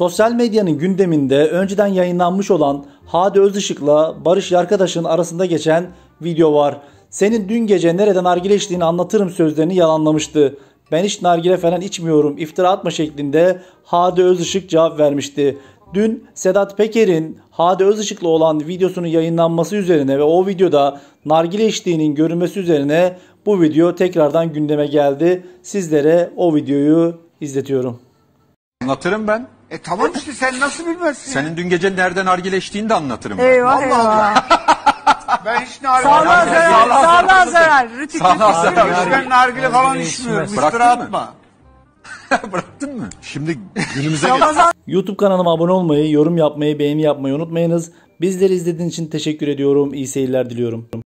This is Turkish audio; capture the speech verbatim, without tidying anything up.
Sosyal medyanın gündeminde önceden yayınlanmış olan Hadi Özışık'la Barış Yarkadaş'ın arasında geçen video var. Senin dün gece nereden nargile içtiğini anlatırım sözlerini yalanlamıştı. Ben hiç nargile falan içmiyorum, iftira atma şeklinde Hadi Özışık cevap vermişti. Dün Sedat Peker'in Hadi Özışık'la olan videosunun yayınlanması üzerine ve o videoda nargile içtiğinin görünmesi üzerine bu video tekrardan gündeme geldi. Sizlere o videoyu izletiyorum. Anlatırım ben. E tamam işte sen nasıl bilmezsin? Senin dün gece nereden nargile içtiğini de anlatırım ben. Eyvah Allah eyvah. Allah. Ben hiç nargile Sağlığa zarar, sağlığa zarar. Rütük Sağlığa zarar. Hiç ben nargile falan içmiyorum. Bıraktın İftira mı? atma. Bıraktın mı? Şimdi günümüze YouTube kanalıma abone olmayı, yorum yapmayı, beğeni yapmayı unutmayınız. Bizleri izlediğiniz için teşekkür ediyorum. İyi seyirler diliyorum.